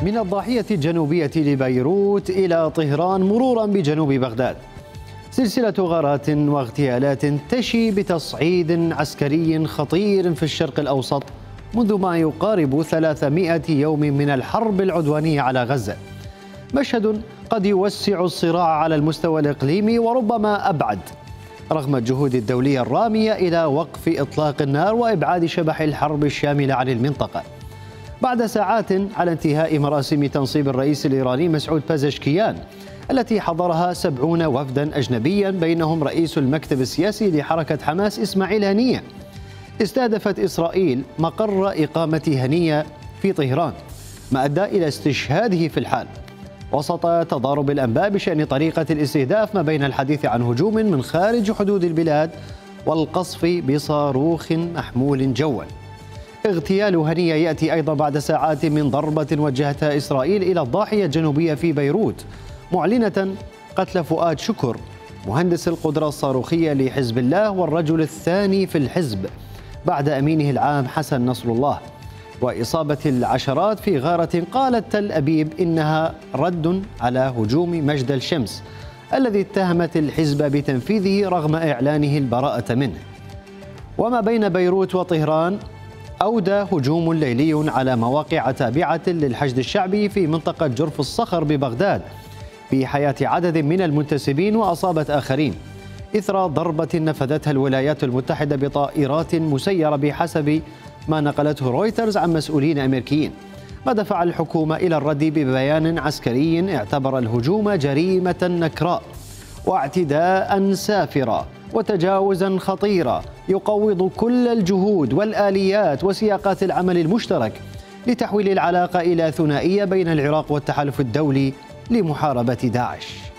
من الضاحية الجنوبية لبيروت إلى طهران مرورا بجنوب بغداد، سلسلة غارات واغتيالات تشي بتصعيد عسكري خطير في الشرق الأوسط منذ ما يقارب 300 يوم من الحرب العدوانية على غزة. مشهد قد يوسع الصراع على المستوى الإقليمي وربما أبعد، رغم الجهود الدولية الرامية إلى وقف إطلاق النار وإبعاد شبح الحرب الشاملة عن المنطقة. بعد ساعات على انتهاء مراسم تنصيب الرئيس الإيراني مسعود بازشكيان التي حضرها 70 وفدا أجنبيا بينهم رئيس المكتب السياسي لحركة حماس إسماعيل هنية، استهدفت إسرائيل مقر إقامة هنية في طهران، ما أدى إلى استشهاده في الحال، وسط تضارب الأنباء بشأن طريقة الاستهداف ما بين الحديث عن هجوم من خارج حدود البلاد والقصف بصاروخ محمول جوا. اغتيال هنية يأتي أيضا بعد ساعات من ضربة وجهتها إسرائيل إلى الضاحية الجنوبية في بيروت، معلنة قتل فؤاد شكر مهندس القدرة الصاروخية لحزب الله والرجل الثاني في الحزب بعد أمينه العام حسن نصر الله، وإصابة العشرات في غارة قالت تل أبيب إنها رد على هجوم مجد الشمس الذي اتهمت الحزب بتنفيذه رغم إعلانه البراءة منه. وما بين بيروت وطهران أودى هجوم ليلي على مواقع تابعة للحشد الشعبي في منطقة جرف الصخر ببغداد بحياة عدد من المنتسبين وأصابت آخرين إثر ضربة نفذتها الولايات المتحدة بطائرات مسيرة بحسب ما نقلته رويترز عن مسؤولين أمريكيين، ما دفع الحكومة إلى الرد ببيان عسكري اعتبر الهجوم جريمة نكراء واعتداء سافرا وتجاوزا خطيرا يقوض كل الجهود والآليات وسياقات العمل المشترك لتحويل العلاقة إلى ثنائية بين العراق والتحالف الدولي لمحاربة داعش.